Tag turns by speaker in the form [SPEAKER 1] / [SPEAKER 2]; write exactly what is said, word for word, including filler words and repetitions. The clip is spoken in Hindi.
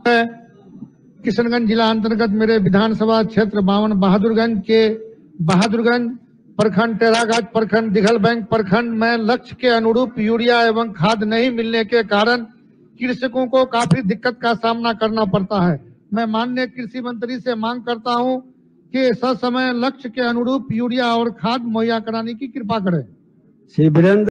[SPEAKER 1] किशनगंज जिला अंतर्गत मेरे विधानसभा क्षेत्र बावन बहादुरगंज के बहादुरगंज प्रखंड, टेरागंज प्रखंड, दिघल बैंक प्रखंड में लक्ष्य के अनुरूप यूरिया एवं खाद नहीं मिलने के कारण कृषकों को काफी दिक्कत का सामना करना पड़ता है। मैं माननीय कृषि मंत्री से मांग करता हूं कि ससमय लक्ष्य के अनुरूप यूरिया और खाद मुहैया कराने की कृपा करें।
[SPEAKER 2] श्री वीरेंद्र